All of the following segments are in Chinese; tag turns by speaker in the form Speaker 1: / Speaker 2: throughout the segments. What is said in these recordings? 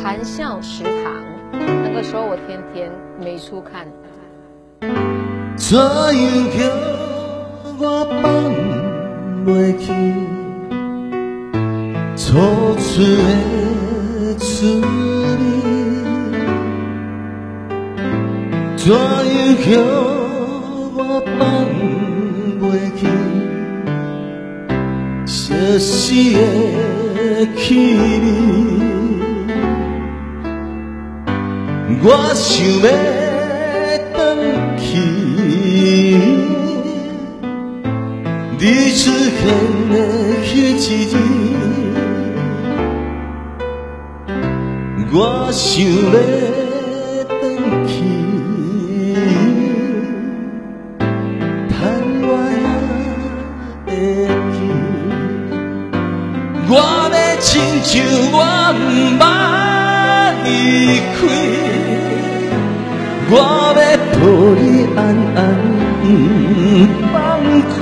Speaker 1: 谈笑食堂，那个时候我天天没书看。
Speaker 2: 怎样叫我放袂记初出的滋味？怎样叫我放袂记熟悉的气味？我想要回去，你出现的彼一日，我想要回去，趁我还会记，我要亲像我不捌离开。我要抱你安安放开，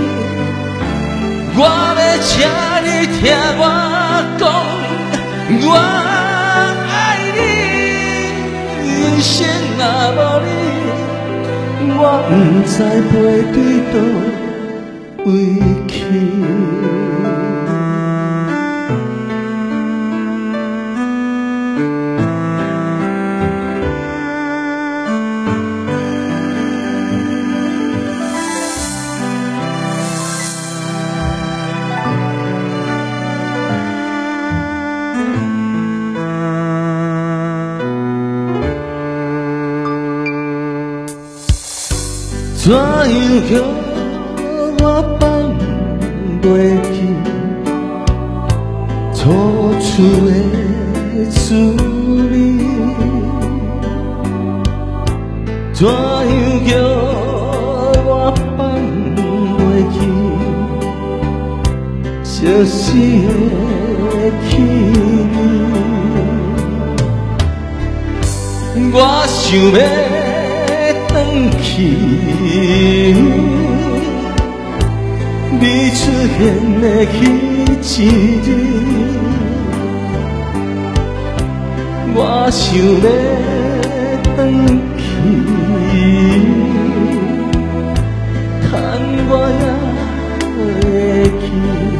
Speaker 2: 我要请你听我讲，我爱你，人生若无你，我不知飞对倒位去。怎样叫我放袂记初出的滋味？怎样叫我放袂记熟悉的气味？我想要回去，你出现的彼一日，我想要回去，趁我还会记，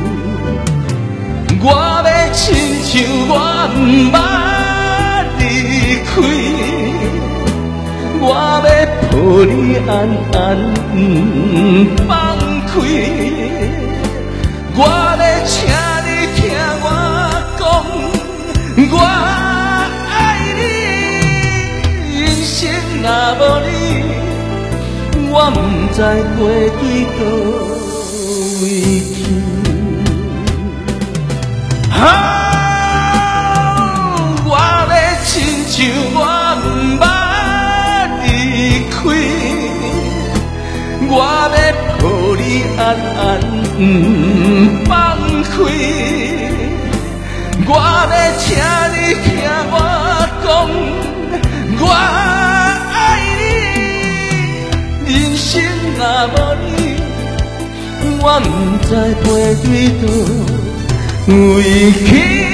Speaker 2: 我要亲像我不捌离开。我要抱你安安放开，我要请你听我讲，我爱你，人生若无你，我不知飞对倒位去。我要亲像我不捌我要抱你安安放开，我要请你听我讲，我爱你，人生若无你，我不知飞对倒位去。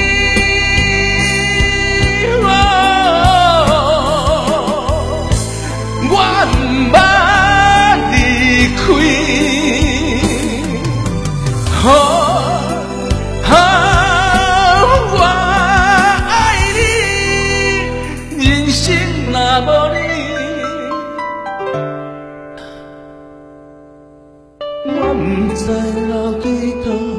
Speaker 2: 我爱你，人生若无你，我不知流对倒。